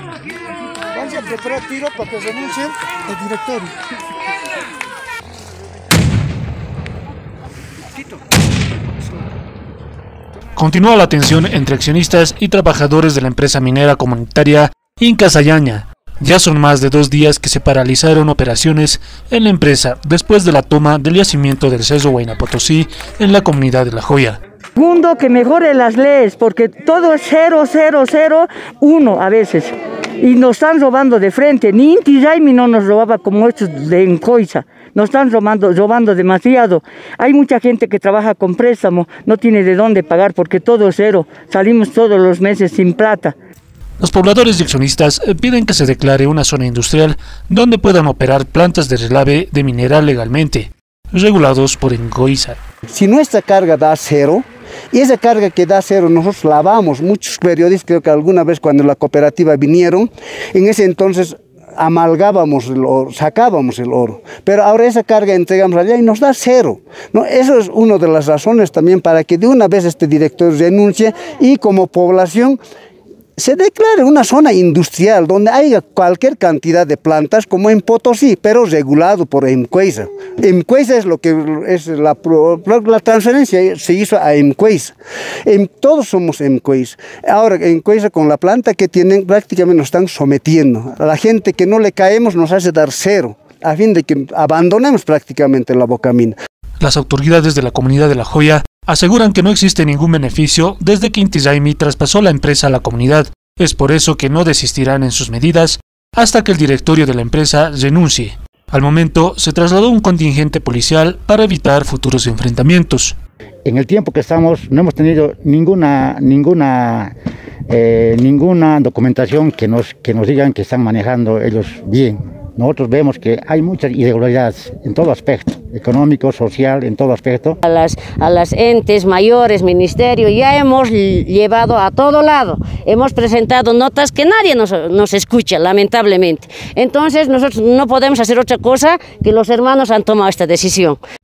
Vamos a preparar tiro para que renuncie el directorio. Continúa la tensión entre accionistas y trabajadores de la empresa minera comunitaria Inca Sayaña. Ya son más de 2 días que se paralizaron operaciones en la empresa después de la toma del yacimiento del Cerro Huayna Potosí en la comunidad de La Joya. Segundo, que mejore las leyes, porque todo es 0, 0, 0, 1 a veces. Y nos están robando de frente. Ni Inti Raymi no nos robaba como estos de Encoiza. Nos están robando demasiado. Hay mucha gente que trabaja con préstamo, no tiene de dónde pagar porque todo es 0. Salimos todos los meses sin plata. Los pobladores y accionistas piden que se declare una zona industrial donde puedan operar plantas de relave de mineral legalmente, regulados por Encoiza. Si nuestra carga da 0, y esa carga que da 0 nosotros lavamos, muchos periodistas creo que alguna vez cuando la cooperativa vinieron, en ese entonces amalgábamos el oro, sacábamos el oro, pero ahora esa carga entregamos allá y nos da 0, ¿no? Eso es una de las razones también para que de una vez este director renuncie y como población se declare una zona industrial donde haya cualquier cantidad de plantas como en Potosí, pero regulado por Emcoiza. Emcoiza es lo que es la transferencia se hizo a Emcoiza. Todos somos Emcoiza. Ahora Emcoiza con la planta que tienen prácticamente nos están sometiendo. A la gente que no le caemos nos hace dar 0, a fin de que abandonemos prácticamente la bocamina. Las autoridades de la comunidad de La Joya aseguran que no existe ningún beneficio desde que Inti Raymi traspasó la empresa a la comunidad. Es por eso que no desistirán en sus medidas hasta que el directorio de la empresa renuncie. Al momento se trasladó un contingente policial para evitar futuros enfrentamientos. En el tiempo que estamos no hemos tenido ninguna documentación que nos digan que están manejando ellos bien. Nosotros vemos que hay muchas irregularidades en todo aspecto, económico, social, en todo aspecto. A las entes mayores, ministerio, ya hemos llevado a todo lado. Hemos presentado notas que nadie nos escucha, lamentablemente. Entonces nosotros no podemos hacer otra cosa que los hermanos han tomado esta decisión.